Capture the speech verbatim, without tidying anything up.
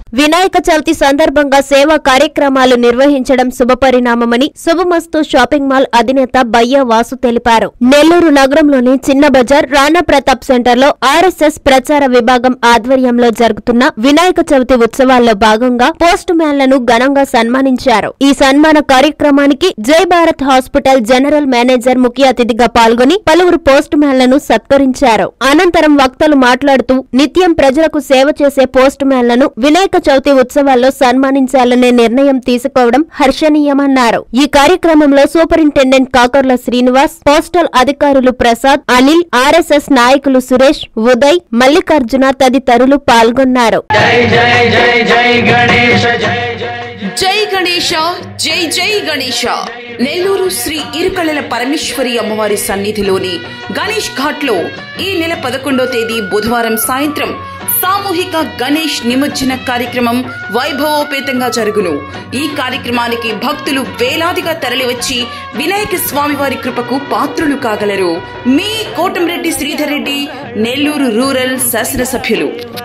వినాయక చవితి సందర్భంగా సేవా కార్యక్రమాలు నిర్వహించడం శుభపరిణామమని శుభమస్తు షాపింగ్ మాల్ అధినేత బయ్య వాసు తెలిపారు. నెల్లూరు నగరంలోని చిన్న బజార్ రాణా ప్రతాప్ సెంటర్ లో ఆర్ఎస్ఎస్ ప్రచార విభాగం ఆధ్వర్యంలో జరుగుతున్న వినాయక చవితి ఉత్సవాల్లో భాగంగా పోస్ట్ మ్యాన్లను ఘనంగా సన్మానించారు. ఈ సన్మాన కార్యక్రమానికి జై భారత్ హాస్పిటల్ జనరల్ మేనేజర్ ముఖ్య అతిథిగా పాల్గొని పలువురు పోస్ట్ మ్యాన్లను సత్కరించారు. అనంతరం వక్తలు మాట్లాడుతూ నిత్యం ప్రజలకు సేవ చేసే పోస్ట్ మ్యాన్లను వినాయక చవితి ఉత్సవాల్లో సన్మానించాలనే నిర్ణయం తీసుకోవడం హర్షణీయమన్నారు. ఈ కార్యక్రమంలో సూపరింటెండెంట్ కాకర్ల శ్రీనివాస్, పోస్టల్ అధికారులు ప్రసాద్, అనిల్, ఆర్ఎస్ఎస్ నాయకులు సురేష్, ఉదయ్, మల్లికార్జున తదితరులు పాల్గొన్నారు. జై గణేశ, జై జై గణేశ. నెల్లూరు శ్రీ ఇరుకళ్ళల పరమేశ్వరి అమ్మవారి సన్నిధిలోని గణేష్ ఘాట్ లో ఈ నెల పదకొండో తేదీ బుధవారం సాయంత్రం సామూహిక గణేష్ నిమజ్జన కార్యక్రమం వైభవోపేతంగా జరుగును. ఈ కార్యక్రమానికి భక్తులు వేలాదిగా తరలివచ్చి వినాయక స్వామి వారి కృపకు పాత్రులు కాగలరు. మీ కోటంరెడ్డి శ్రీధర్ రెడ్డి, నెల్లూరు రూరల్ శాసనసభ్యులు.